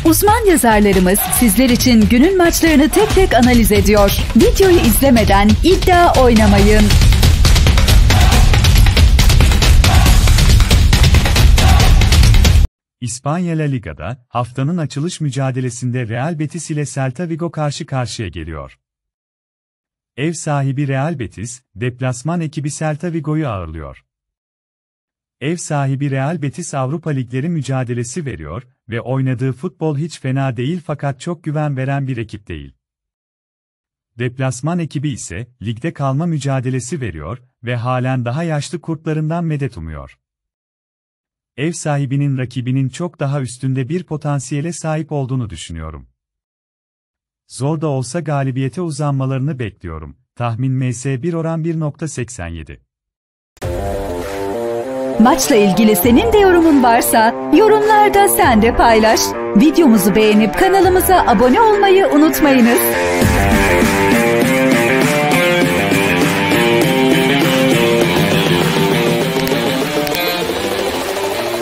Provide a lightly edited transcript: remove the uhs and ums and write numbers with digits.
Uzman yazarlarımız sizler için günün maçlarını tek tek analiz ediyor. Videoyu izlemeden iddia oynamayın. İspanya La Liga'da haftanın açılış mücadelesinde Real Betis ile Celta Vigo karşı karşıya geliyor. Ev sahibi Real Betis, deplasman ekibi Celta Vigo'yu ağırlıyor. Ev sahibi Real Betis Avrupa Ligleri mücadelesi veriyor ve oynadığı futbol hiç fena değil fakat çok güven veren bir ekip değil. Deplasman ekibi ise ligde kalma mücadelesi veriyor ve halen daha yaşlı kurtlarından medet umuyor. Ev sahibinin rakibinin çok daha üstünde bir potansiyele sahip olduğunu düşünüyorum. Zor da olsa galibiyete uzanmalarını bekliyorum. Tahmin MS1 oran 1.87. Maçla ilgili senin de yorumun varsa yorumlarda sen de paylaş. Videomuzu beğenip kanalımıza abone olmayı unutmayınız.